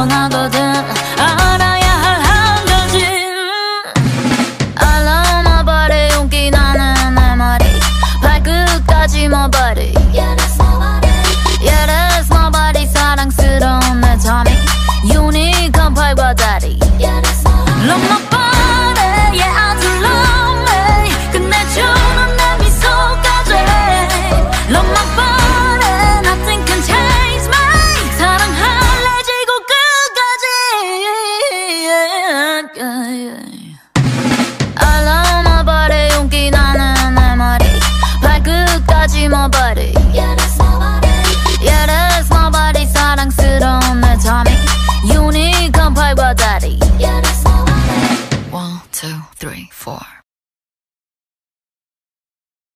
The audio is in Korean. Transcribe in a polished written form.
원하거든. 알아야 할 한 가지. I love my body. 용기 나는 내 말이 발끝까지 my body. Yeah, that's my body. Yeah, that's my body. 사랑스러운 내 tummy. 유니크한 팔과 다리. Yeah, that's my body. Love my body. Yeah, I do love me. 끝내주는 내 미소까지. Love my body. Nothing can change me. 사랑할래 지구 끝까지. I love my body. 용기 나는 내 말이 발끝까지 my body. Yeah, that's my body. Yeah, that's my body. 사랑스러운 내 tummy. 유니크한 팔과 다리. Yeah, that's my body. 1, 2, 3, 4